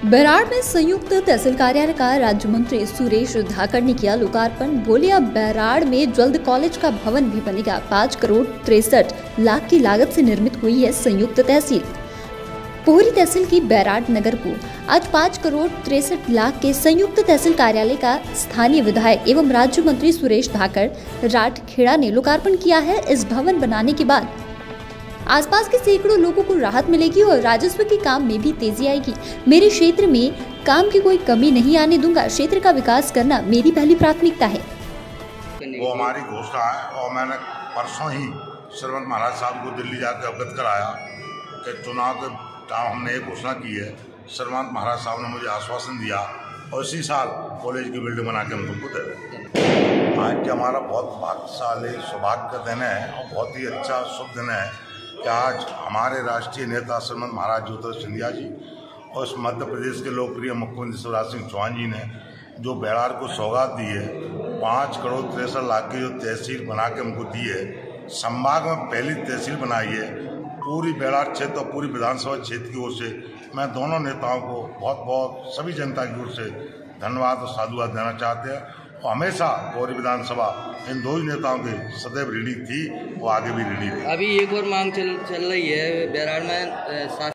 बैराड़ में संयुक्त तहसील कार्यालय का राज्य मंत्री सुरेश धाकड़ ने किया लोकार्पण। बोले अब बैराड़ में जल्द कॉलेज का भवन भी बनेगा। 5 करोड़ 63 लाख की लागत से निर्मित हुई है संयुक्त तहसील। पोहरी तहसील की बैराड़ नगर को आज 5 करोड़ 63 लाख के संयुक्त तहसील कार्यालय का स्थानीय विधायक एवं राज्य मंत्री सुरेश धाकड़ राठखेड़ा ने लोकार्पण किया है। इस भवन बनाने के बाद आसपास के सैकड़ों लोगों को राहत मिलेगी और राजस्व के काम में भी तेजी आएगी। मेरे क्षेत्र में काम की कोई कमी नहीं आने दूंगा। क्षेत्र का विकास करना मेरी पहली प्राथमिकता है। वो हमारी घोषणा है और मैंने परसों ही श्रीमंत महाराज साहब को दिल्ली जाकर अवगत कराया कि चुनाव के टाइम हमने एक घोषणा की है। श्रीमंत महाराज साहब ने मुझे आश्वासन दिया और इसी साल कॉलेज की बिल्डिंग बना के हम तुमको दे दें। आज हमारा बहुत भाग्यशाली सौभाग्य का दिन है और बहुत ही अच्छा शुभ दिन है कि आज हमारे राष्ट्रीय नेता श्रीमंत महाराज ज्योतिरादित्य सिंधिया जी और इस मध्य प्रदेश के लोकप्रिय मुख्यमंत्री शिवराज सिंह चौहान जी ने जो बैराड़ को सौगात दी है, 5 करोड़ 63 लाख की जो तहसील बना के हमको दी है, संभाग में पहली तहसील बनाई है। पूरी बैराड़ क्षेत्र और पूरी विधानसभा क्षेत्र की ओर से मैं दोनों नेताओं को बहुत बहुत सभी जनता की ओर से धन्यवाद और साधुवाद देना चाहते हैं। और हमेशा पोहरी विधानसभा इन दो ही नेताओं की सदैव ऋणी थी और आगे भी ऋणी है। अभी एक और मांग चल रही है बैराड़ में